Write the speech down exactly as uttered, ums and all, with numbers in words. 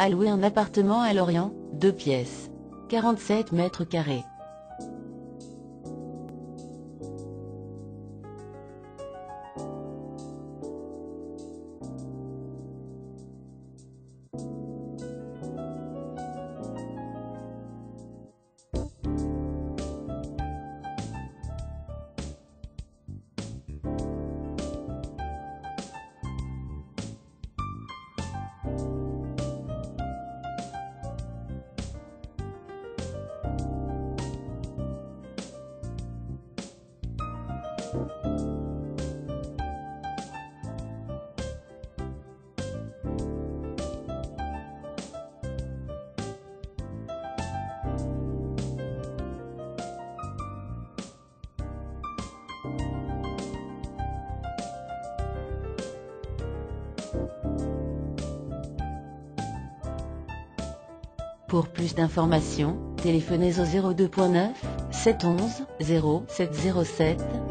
à louer un appartement à Lorient, deux pièces, quarante-sept mètres carrés. Pour plus d'informations, téléphonez au zéro deux neuf, sept onze, zéro sept zéro sept.